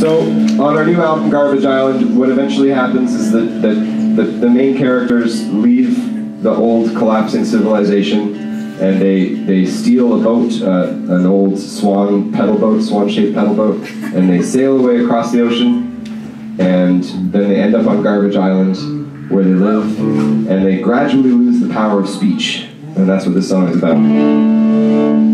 So, on our new album, Garbage Island, what eventually happens is that the main characters leave the old collapsing civilization, and they steal a boat, an old swan-shaped pedal boat, and they sail away across the ocean, and then they end up on Garbage Island, where they live, and they gradually lose the power of speech, and that's what this song is about.